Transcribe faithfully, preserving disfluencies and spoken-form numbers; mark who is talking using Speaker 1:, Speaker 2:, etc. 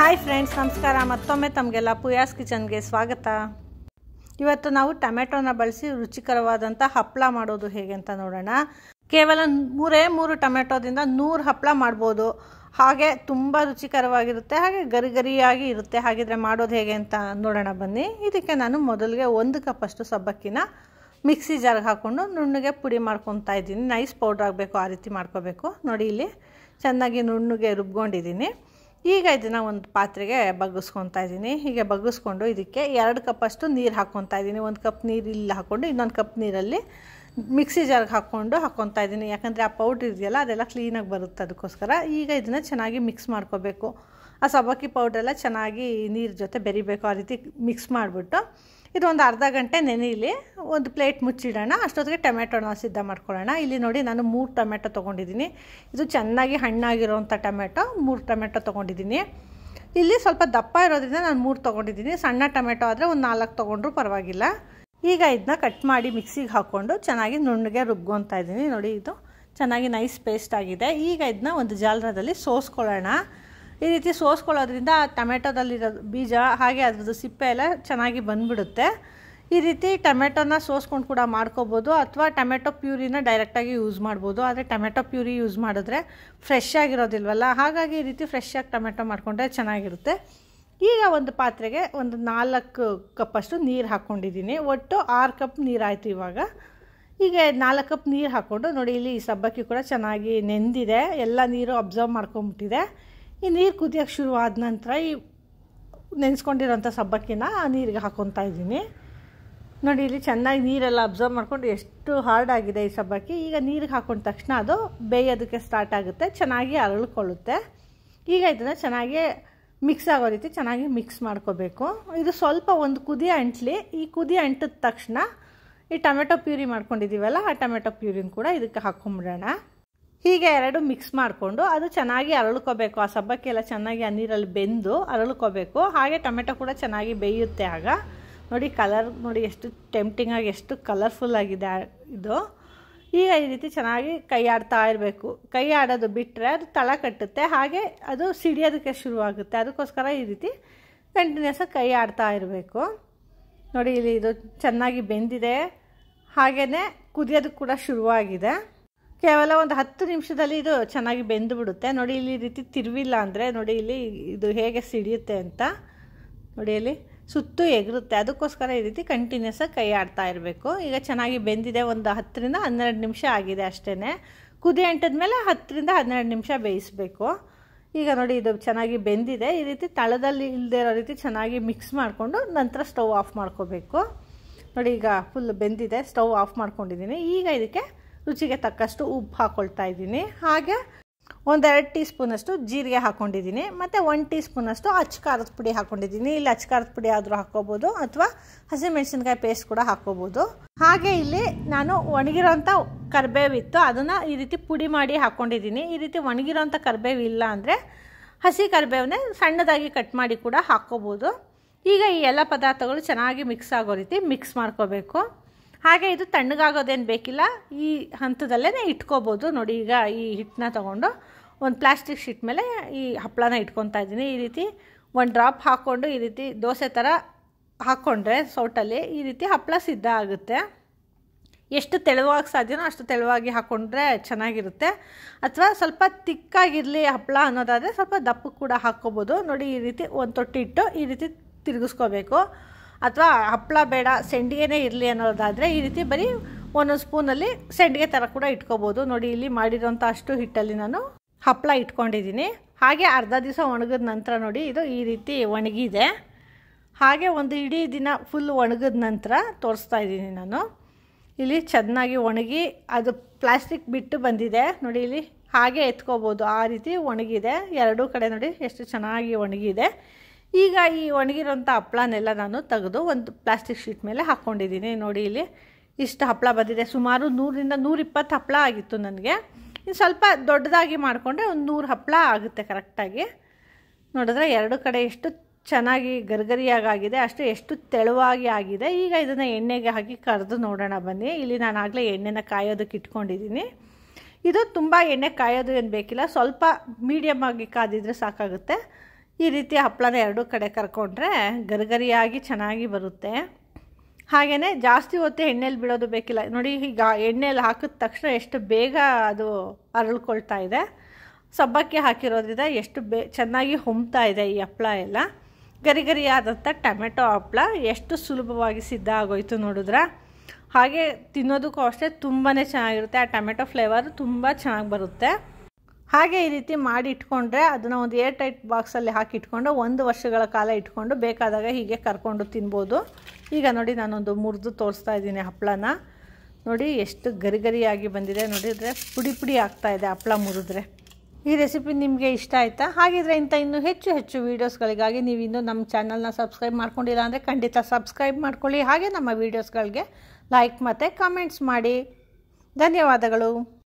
Speaker 1: Hi friends, ನಮಸ್ಕಾರ. ಮತ್ತೊಮ್ಮೆ ತಮಗೆಲ್ಲ ಪೂಯಾಸ್ ಕಿಚನ್ಗೆ ಸ್ವಾಗತ. ಇವತ್ತು ನಾವು ಟೊಮೆಟೊನ ಬಳಸಿ ರುಚಿಕರವಾದಂಥ ಹಪ್ಪಳ ಮಾಡೋದು ಹೇಗೆ ಅಂತ ನೋಡೋಣ. ಕೇವಲ ಮೂರೇ ಮೂರು ಟೊಮೆಟೊದಿಂದ ನೂರು ಹಪ್ಪಳ ಮಾಡ್ಬೋದು. ಹಾಗೆ ತುಂಬ ರುಚಿಕರವಾಗಿರುತ್ತೆ, ಹಾಗೆ ಗರಿ ಗರಿಯಾಗಿ ಇರುತ್ತೆ. ಹಾಗಿದ್ರೆ ಮಾಡೋದು ಹೇಗೆ ಅಂತ ನೋಡೋಣ ಬನ್ನಿ. ಇದಕ್ಕೆ ನಾನು ಮೊದಲಿಗೆ ಒಂದು ಕಪ್ಪಷ್ಟು ಸಬ್ಬಕ್ಕಿನ ಮಿಕ್ಸಿ ಜಾರ್ಗೆ ಹಾಕ್ಕೊಂಡು ನುಣ್ಣಗೆ ಪುಡಿ ಮಾಡ್ಕೊತಾ ಇದ್ದೀನಿ. ನೈಸ್ ಪೌಡ್ರ್ ಆಗಬೇಕು, ಆ ರೀತಿ ಮಾಡ್ಕೋಬೇಕು. ನೋಡಿ, ಇಲ್ಲಿ ಚೆನ್ನಾಗಿ ನುಣ್ಣಗೆ ರುಬ್ಕೊಂಡಿದ್ದೀನಿ. ಈಗ ಇದನ್ನು ಒಂದು ಪಾತ್ರೆಗೆ ಬಗ್ಗಿಸ್ಕೊತಾ ಇದ್ದೀನಿ. ಹೀಗೆ ಬಗ್ಗಿಸ್ಕೊಂಡು ಇದಕ್ಕೆ ಎರಡು ಕಪ್ಪಷ್ಟು ನೀರು ಹಾಕ್ಕೊತಾ ಇದ್ದೀನಿ. ಒಂದು ಕಪ್ ನೀರು ಇಲ್ಲಿ ಹಾಕ್ಕೊಂಡು ಇನ್ನೊಂದು ಕಪ್ ನೀರಲ್ಲಿ ಮಿಕ್ಸಿ ಜಾರ್ಗೆ ಹಾಕ್ಕೊಂಡು ಹಾಕ್ಕೊತಾ ಇದ್ದೀನಿ. ಯಾಕಂದರೆ ಆ ಪೌಡ್ರ್ ಇದೆಯಲ್ಲ ಅದೆಲ್ಲ ಕ್ಲೀನಾಗಿ ಬರುತ್ತೆ, ಅದಕ್ಕೋಸ್ಕರ. ಈಗ ಇದನ್ನು ಚೆನ್ನಾಗಿ ಮಿಕ್ಸ್ ಮಾಡ್ಕೋಬೇಕು. ಆ ಸಬ್ಬಕ್ಕಿ ಪೌಡ್ರೆಲ್ಲ ಚೆನ್ನಾಗಿ ನೀರು ಜೊತೆ ಬೆರಿಬೇಕು. ಆ ರೀತಿ ಮಿಕ್ಸ್ ಮಾಡಿಬಿಟ್ಟು ಇದೊಂದು ಅರ್ಧ ಗಂಟೆ ನೆನೆಯಲ್ಲಿ ಒಂದು ಪ್ಲೇಟ್ ಮುಚ್ಚಿಡೋಣ. ಅಷ್ಟೊತ್ತಿಗೆ ಟೊಮೆಟೊನ ಸಿದ್ಧ ಮಾಡ್ಕೊಳ್ಳೋಣ. ಇಲ್ಲಿ ನೋಡಿ, ನಾನು ಮೂರು ಟೊಮೆಟೊ ತೊಗೊಂಡಿದ್ದೀನಿ. ಇದು ಚೆನ್ನಾಗಿ ಹಣ್ಣಾಗಿರೋವಂಥ ಟೊಮೆಟೊ, ಮೂರು ಟೊಮೆಟೊ ತೊಗೊಂಡಿದ್ದೀನಿ. ಇಲ್ಲಿ ಸ್ವಲ್ಪ ದಪ್ಪ ಇರೋದ್ರಿಂದ ನಾನು ಮೂರು ತೊಗೊಂಡಿದ್ದೀನಿ. ಸಣ್ಣ ಟೊಮೆಟೊ ಆದರೆ ಒಂದು ನಾಲ್ಕು ತೊಗೊಂಡ್ರೂ ಪರವಾಗಿಲ್ಲ. ಈಗ ಇದನ್ನ ಕಟ್ ಮಾಡಿ ಮಿಕ್ಸಿಗೆ ಹಾಕ್ಕೊಂಡು ಚೆನ್ನಾಗಿ ನುಣ್ಣಗೆ ರುಬ್ಕೊತಾ ಇದ್ದೀನಿ. ನೋಡಿ, ಇದು ಚೆನ್ನಾಗಿ ನೈಸ್ ಪೇಸ್ಟ್ ಆಗಿದೆ. ಈಗ ಇದನ್ನ ಒಂದು ಜಾಲರದಲ್ಲಿ ಸೋಸ್ಕೊಳ್ಳೋಣ. ಈ ರೀತಿ ಸೋಸ್ಕೊಳ್ಳೋದ್ರಿಂದ ಟೊಮೆಟೊದಲ್ಲಿರೋ ಬೀಜ ಹಾಗೆ ಅದ್ರದ್ದು ಸಿಪ್ಪೆ ಎಲ್ಲ ಚೆನ್ನಾಗಿ ಬಂದುಬಿಡುತ್ತೆ. ಈ ರೀತಿ ಟೊಮೆಟೊನ ಸೋಸ್ಕೊಂಡು ಕೂಡ ಮಾಡ್ಕೋಬೋದು, ಅಥವಾ ಟೊಮೆಟೊ ಪ್ಯೂರಿನ ಡೈರೆಕ್ಟಾಗಿ ಯೂಸ್ ಮಾಡ್ಬೋದು. ಆದರೆ ಟೊಮೆಟೊ ಪ್ಯೂರಿ ಯೂಸ್ ಮಾಡಿದ್ರೆ ಫ್ರೆಶ್ ಆಗಿರೋದಿಲ್ವಲ್ಲ, ಹಾಗಾಗಿ ಈ ರೀತಿ ಫ್ರೆಶ್ ಆಗಿ ಟೊಮೆಟೊ ಮಾಡಿಕೊಂಡ್ರೆ ಚೆನ್ನಾಗಿರುತ್ತೆ. ಈಗ ಒಂದು ಪಾತ್ರೆಗೆ ಒಂದು ನಾಲ್ಕು ಕಪ್ಪಷ್ಟು ನೀರು ಹಾಕ್ಕೊಂಡಿದ್ದೀನಿ. ಒಟ್ಟು ಆರು ಕಪ್ ನೀರಾಯಿತು. ಇವಾಗ ಹೀಗೆ ನಾಲ್ಕು ಕಪ್ ನೀರು ಹಾಕ್ಕೊಂಡು ನೋಡಿ, ಇಲ್ಲಿ ಈ ಸಬ್ಬಕ್ಕಿ ಕೂಡ ಚೆನ್ನಾಗಿ ನೆಂದಿದೆ, ಎಲ್ಲ ನೀರು ಅಬ್ಸರ್ವ್ ಮಾಡ್ಕೊಂಬಿಟ್ಟಿದೆ. ಈ ನೀರು ಕುದಿಯೋಕ್ಕೆ ಶುರು ಆದ ನಂತರ ಈ ನೆನೆಸ್ಕೊಂಡಿರೋಂಥ ಸಬ್ಬಕ್ಕಿನ ಆ ನೀರಿಗೆ ಹಾಕ್ಕೊತಾ ಇದ್ದೀನಿ. ನೋಡಿ, ಇಲ್ಲಿ ಚೆನ್ನಾಗಿ ನೀರೆಲ್ಲ ಅಬ್ಸರ್ವ್ ಮಾಡ್ಕೊಂಡು ಎಷ್ಟು ಹಾರ್ಡ್ ಆಗಿದೆ ಈ ಸಬ್ಬಕ್ಕಿ. ಈಗ ನೀರಿಗೆ ಹಾಕೊಂಡ ತಕ್ಷಣ ಅದು ಬೇಯೋದಕ್ಕೆ ಸ್ಟಾರ್ಟ್ ಆಗುತ್ತೆ, ಚೆನ್ನಾಗಿ ಅರಳ್ಕೊಳ್ಳುತ್ತೆ. ಈಗ ಇದನ್ನು ಚೆನ್ನಾಗಿ ಮಿಕ್ಸ್ ಆಗೋ ರೀತಿ ಚೆನ್ನಾಗಿ ಮಿಕ್ಸ್ ಮಾಡ್ಕೋಬೇಕು. ಇದು ಸ್ವಲ್ಪ ಒಂದು ಕುದಿ ಅಂಟ್ಲಿ. ಈ ಕುದಿ ಅಂಟಿದ ತಕ್ಷಣ ಈ ಟೊಮೆಟೊ ಪ್ಯೂರಿ ಮಾಡ್ಕೊಂಡಿದ್ದೀವಲ್ಲ, ಆ ಟೊಮೆಟೊ ಪ್ಯೂರಿನ ಕೂಡ ಇದಕ್ಕೆ ಹಾಕ್ಕೊಂಬಿಡೋಣ. ಹೀಗೆ ಎರಡು ಮಿಕ್ಸ್ ಮಾಡಿಕೊಂಡು ಅದು ಚೆನ್ನಾಗಿ ಅರಳ್ಕೋಬೇಕು. ಆ ಸಬ್ಬಕ್ಕಿ ಎಲ್ಲ ಚೆನ್ನಾಗಿ ಆ ನೀರಲ್ಲಿ ಬೆಂದು ಅರಳ್ಕೋಬೇಕು. ಹಾಗೆ ಟೊಮೆಟೊ ಕೂಡ ಚೆನ್ನಾಗಿ ಬೇಯುತ್ತೆ. ಆಗ ನೋಡಿ, ಕಲರ್ ನೋಡಿ ಎಷ್ಟು ಟೆಂಪ್ಟಿಂಗಾಗಿ, ಎಷ್ಟು ಕಲರ್ಫುಲ್ ಆಗಿದೆ ಇದು. ಈಗ ಈ ರೀತಿ ಚೆನ್ನಾಗಿ ಕೈ ಆಡ್ತಾ ಇರಬೇಕು. ಕೈ ಆಡೋದು ಬಿಟ್ಟರೆ ಅದು ತಳ ಕಟ್ಟುತ್ತೆ, ಹಾಗೆ ಅದು ಸಿಡಿಯೋದಕ್ಕೆ ಶುರುವಾಗುತ್ತೆ. ಅದಕ್ಕೋಸ್ಕರ ಈ ರೀತಿ ಕಂಟಿನ್ಯೂಸ್ ಆಗಿ ಕೈ ಆಡ್ತಾ ಇರಬೇಕು. ನೋಡಿ, ಇಲ್ಲಿ ಇದು ಚೆನ್ನಾಗಿ ಬೆಂದಿದೆ, ಹಾಗೆಯೇ ಕುದಿಯೋದಕ್ಕೆ ಕೂಡ ಶುರುವಾಗಿದೆ. ಕೇವಲ ಒಂದು ಹತ್ತು ನಿಮಿಷದಲ್ಲಿ ಇದು ಚೆನ್ನಾಗಿ ಬೆಂದು ಬಿಡುತ್ತೆ. ನೋಡಿ, ಇಲ್ಲಿ ಈ ರೀತಿ ತಿರುವಿಲ್ಲ ಅಂದರೆ ನೋಡಿ ಇಲ್ಲಿ ಇದು ಹೇಗೆ ಸಿಡಿಯುತ್ತೆ ಅಂತ. ನೋಡಿ, ಇಲ್ಲಿ ಸುತ್ತು ಎಗರುತ್ತೆ. ಅದಕ್ಕೋಸ್ಕರ ಈ ರೀತಿ ಕಂಟಿನ್ಯೂಸ್ ಆಗಿ ಕೈ ಆಡ್ತಾ ಇರಬೇಕು. ಈಗ ಚೆನ್ನಾಗಿ ಬೆಂದಿದೆ. ಒಂದು ಹತ್ತರಿಂದ ಹನ್ನೆರಡು ನಿಮಿಷ ಆಗಿದೆ ಅಷ್ಟೇ. ಕುದಿ ಅಂಟಿದ ಮೇಲೆ ಹತ್ತರಿಂದ ಹನ್ನೆರಡು ನಿಮಿಷ ಬೇಯಿಸಬೇಕು. ಈಗ ನೋಡಿ, ಇದು ಚೆನ್ನಾಗಿ ಬೆಂದಿದೆ. ಈ ರೀತಿ ತಳದಲ್ಲಿ ಇಲ್ಲದೆ ಇರೋ ರೀತಿ ಚೆನ್ನಾಗಿ ಮಿಕ್ಸ್ ಮಾಡಿಕೊಂಡು ನಂತರ ಸ್ಟವ್ ಆಫ್ ಮಾಡ್ಕೋಬೇಕು. ನೋಡಿ, ಈಗ ಫುಲ್ ಬೆಂದಿದೆ. ಸ್ಟವ್ ಆಫ್ ಮಾಡ್ಕೊಂಡಿದ್ದೀನಿ. ಈಗ ಇದಕ್ಕೆ ರುಚಿಗೆ ತಕ್ಕಷ್ಟು ಉಪ್ಪು ಹಾಕ್ಕೊಳ್ತಾ ಇದ್ದೀನಿ. ಹಾಗೆ ಒಂದೆರಡು ಟೀ ಸ್ಪೂನಷ್ಟು ಜೀರಿಗೆ ಹಾಕ್ಕೊಂಡಿದ್ದೀನಿ. ಮತ್ತು ಒಂದು ಟೀ ಸ್ಪೂನಷ್ಟು ಅಚ್ಚ ಖಾರದ ಪುಡಿ ಹಾಕ್ಕೊಂಡಿದ್ದೀನಿ. ಇಲ್ಲಿ ಅಚ್ಚ ಖಾರದ ಪುಡಿ ಆದರೂ ಹಾಕ್ಕೋಬೋದು, ಅಥವಾ ಹಸಿಮೆಣಸಿನ್ಕಾಯಿ ಪೇಸ್ಟ್ ಕೂಡ ಹಾಕ್ಕೋಬೋದು. ಹಾಗೆ ಇಲ್ಲಿ ನಾನು ಒಣಗಿರೋಂಥ ಕರಿಬೇವಿತ್ತು, ಅದನ್ನು ಈ ರೀತಿ ಪುಡಿ ಮಾಡಿ ಹಾಕ್ಕೊಂಡಿದ್ದೀನಿ. ಈ ರೀತಿ ಒಣಗಿರೋಂಥ ಕರಿಬೇವು ಇಲ್ಲ ಅಂದರೆ ಹಸಿ ಕರಿಬೇವನ್ನೇ ಸಣ್ಣದಾಗಿ ಕಟ್ ಮಾಡಿ ಕೂಡ ಹಾಕ್ಕೋಬೋದು. ಈಗ ಈ ಎಲ್ಲ ಪದಾರ್ಥಗಳು ಚೆನ್ನಾಗಿ ಮಿಕ್ಸ್ ಆಗೋ ರೀತಿ ಮಿಕ್ಸ್ ಮಾಡ್ಕೋಬೇಕು. ಹಾಗೆ ಇದು ತಣ್ಣಗಾಗೋದೇನು ಬೇಕಿಲ್ಲ, ಈ ಹಂತದಲ್ಲೇ ಇಟ್ಕೋಬೋದು. ನೋಡಿ, ಈಗ ಈ ಹಿಟ್ಟನ್ನ ತೊಗೊಂಡು ಒಂದು ಪ್ಲಾಸ್ಟಿಕ್ ಶೀಟ್ ಮೇಲೆ ಈ ಹಪ್ಪಳನ ಇಟ್ಕೊತಾ ಇದ್ದೀನಿ. ಈ ರೀತಿ ಒಂದು ಡ್ರಾಪ್ ಹಾಕ್ಕೊಂಡು ಈ ರೀತಿ ದೋಸೆ ಥರ ಹಾಕ್ಕೊಂಡ್ರೆ ಸೌಟಲ್ಲಿ ಈ ರೀತಿ ಹಪ್ಪಳ ಸಿದ್ಧ ಆಗುತ್ತೆ. ಎಷ್ಟು ತೆಳುವಾಗಿ ಸಾಧ್ಯನೋ ಅಷ್ಟು ತೆಳುವಾಗಿ ಹಾಕ್ಕೊಂಡ್ರೆ ಚೆನ್ನಾಗಿರುತ್ತೆ. ಅಥವಾ ಸ್ವಲ್ಪ ತಿಕ್ಕಾಗಿರಲಿ ಹಪ್ಪಳ ಅನ್ನೋದಾದರೆ ಸ್ವಲ್ಪ ದಪ್ಪ ಕೂಡ ಹಾಕ್ಕೋಬೋದು. ನೋಡಿ, ಈ ರೀತಿ ಒಂದು ತೊಟ್ಟಿಟ್ಟು ಈ ರೀತಿ ತಿರುಗಿಸ್ಕೋಬೇಕು. ಅಥವಾ ಹಪ್ಪಳ ಬೇಡ, ಸೆಂಡಿಗೆನೇ ಇರಲಿ ಅನ್ನೋದಾದರೆ ಈ ರೀತಿ ಬರೀ ಒಂದೊಂದು ಸ್ಪೂನಲ್ಲಿ ಸೆಂಡಿಗೆ ಥರ ಕೂಡ ಇಟ್ಕೋಬೋದು. ನೋಡಿ, ಇಲ್ಲಿ ಮಾಡಿರೋಂಥ ಅಷ್ಟು ಹಿಟ್ಟಲ್ಲಿ ನಾನು ಹಪ್ಪಳ ಇಟ್ಕೊಂಡಿದ್ದೀನಿ. ಹಾಗೆ ಅರ್ಧ ದಿವಸ ಒಣಗಿದ ನಂತರ ನೋಡಿ, ಇದು ಈ ರೀತಿ ಒಣಗಿದೆ. ಹಾಗೆ ಒಂದು ಇಡೀ ದಿನ ಫುಲ್ ಒಣಗಿದ ನಂತರ ತೋರಿಸ್ತಾ ಇದ್ದೀನಿ ನಾನು. ಇಲ್ಲಿ ಚೆನ್ನಾಗಿ ಒಣಗಿ ಅದು ಪ್ಲಾಸ್ಟಿಕ್ ಬಿಟ್ಟು ಬಂದಿದೆ. ನೋಡಿ, ಇಲ್ಲಿ ಹಾಗೆ ಎತ್ಕೋಬೋದು, ಆ ರೀತಿ ಒಣಗಿದೆ. ಎರಡೂ ಕಡೆ ನೋಡಿ ಎಷ್ಟು ಚೆನ್ನಾಗಿ ಒಣಗಿದೆ. ಈಗ ಈ ಒಣಗಿರೋಂಥ ಹಪ್ಪಳನೆಲ್ಲ ನಾನು ತೆಗೆದು ಒಂದು ಪ್ಲಾಸ್ಟಿಕ್ ಶೀಟ್ ಮೇಲೆ ಹಾಕ್ಕೊಂಡಿದ್ದೀನಿ. ನೋಡಿ, ಇಲ್ಲಿ ಇಷ್ಟು ಹಪ್ಪಳ ಬಂದಿದೆ. ಸುಮಾರು ನೂರರಿಂದ ನೂರಿಪ್ಪತ್ತು ಹಪ್ಪಳ ಆಗಿತ್ತು ನನಗೆ. ಇನ್ನು ಸ್ವಲ್ಪ ದೊಡ್ಡದಾಗಿ ಮಾಡಿಕೊಂಡ್ರೆ ಒಂದು ನೂರು ಹಪ್ಪಳ ಆಗುತ್ತೆ ಕರೆಕ್ಟಾಗಿ. ನೋಡಿದ್ರೆ ಎರಡು ಕಡೆ ಎಷ್ಟು ಚೆನ್ನಾಗಿ ಗರಿಗರಿಯಾಗಿದೆ, ಅಷ್ಟು ಎಷ್ಟು ತೆಳುವಾಗಿ ಆಗಿದೆ. ಈಗ ಇದನ್ನು ಎಣ್ಣೆಗೆ ಹಾಕಿ ಕರೆದು ನೋಡೋಣ ಬನ್ನಿ. ಇಲ್ಲಿ ನಾನು ಆಗಲೇ ಎಣ್ಣೆನ ಕಾಯೋದಕ್ಕೆ ಇಟ್ಕೊಂಡಿದ್ದೀನಿ. ಇದು ತುಂಬ ಎಣ್ಣೆ ಕಾಯೋದು ಏನು ಬೇಕಿಲ್ಲ, ಸ್ವಲ್ಪ ಮೀಡಿಯಮ್ ಆಗಿ ಕಾದಿದ್ರೆ ಸಾಕಾಗುತ್ತೆ. ಈ ರೀತಿ ಹಪ್ಪಳನ ಎರಡೂ ಕಡೆ ಕರ್ಕೊಂಡ್ರೆ ಗರಿಗರಿಯಾಗಿ ಚೆನ್ನಾಗಿ ಬರುತ್ತೆ. ಹಾಗೆಯೇ ಜಾಸ್ತಿ ಹೊತ್ತು ಎಣ್ಣೆಲಿ ಬಿಡೋದು ಬೇಕಿಲ್ಲ. ನೋಡಿ ಈಗ ಎಣ್ಣೆಲಿ ಹಾಕಿದ ತಕ್ಷಣ ಎಷ್ಟು ಬೇಗ ಅದು ಅರಳ್ಕೊಳ್ತಾ ಇದೆ. ಸಬ್ಬಕ್ಕಿ ಹಾಕಿರೋದ್ರಿಂದ ಎಷ್ಟು ಬೇ ಚೆನ್ನಾಗಿ ಹೊಮ್ತಾ ಇದೆ ಈ ಹಪ್ಪಳ ಎಲ್ಲ. ಗರಿಗರಿಯಾದಂಥ ಟೊಮೆಟೊ ಹಪ್ಪಳ ಎಷ್ಟು ಸುಲಭವಾಗಿ ಸಿದ್ಧ ಆಗೋಯ್ತು ನೋಡಿದ್ರ. ಹಾಗೆ ತಿನ್ನೋದಕ್ಕೂ ಅಷ್ಟೇ ತುಂಬಾ ಚೆನ್ನಾಗಿರುತ್ತೆ. ಆ ಟೊಮೆಟೊ ಫ್ಲೇವರು ತುಂಬ ಚೆನ್ನಾಗಿ ಬರುತ್ತೆ. ಹಾಗೆ ಈ ರೀತಿ ಮಾಡಿ ಇಟ್ಕೊಂಡ್ರೆ ಅದನ್ನು ಒಂದು ಏರ್ ಟೈಟ್ ಬಾಕ್ಸಲ್ಲಿ ಹಾಕಿ ಇಟ್ಕೊಂಡು ಒಂದು ವರ್ಷಗಳ ಕಾಲ ಇಟ್ಕೊಂಡು ಬೇಕಾದಾಗ ಹೀಗೆ ಕರ್ಕೊಂಡು ತಿನ್ಬೋದು. ಈಗ ನೋಡಿ ನಾನೊಂದು ಮುರಿದು ತೋರಿಸ್ತಾ ಇದ್ದೀನಿ ಹಪ್ಪಳನ. ನೋಡಿ ಎಷ್ಟು ಗರಿಗರಿಯಾಗಿ ಬಂದಿದೆ. ನೋಡಿದರೆ ಪುಡಿ ಪುಡಿ ಆಗ್ತಾಯಿದೆ ಹಪ್ಪಳ ಮುರಿದ್ರೆ. ಈ ರೆಸಿಪಿ ನಿಮಗೆ ಇಷ್ಟ ಆಯಿತಾ? ಹಾಗಿದ್ರೆ ಇಂಥ ಇನ್ನೂ ಹೆಚ್ಚು ಹೆಚ್ಚು ವೀಡಿಯೋಸ್ಗಳಿಗಾಗಿ ನೀವು ಇನ್ನೂ ನಮ್ಮ ಚಾನಲ್ನ ಸಬ್ಸ್ಕ್ರೈಬ್ ಮಾಡ್ಕೊಂಡಿಲ್ಲ ಅಂದರೆ ಖಂಡಿತ ಸಬ್ಸ್ಕ್ರೈಬ್ ಮಾಡ್ಕೊಳ್ಳಿ. ಹಾಗೆ ನಮ್ಮ ವೀಡಿಯೋಸ್ಗಳಿಗೆ ಲೈಕ್ ಮತ್ತು ಕಮೆಂಟ್ಸ್ ಮಾಡಿ. ಧನ್ಯವಾದಗಳು.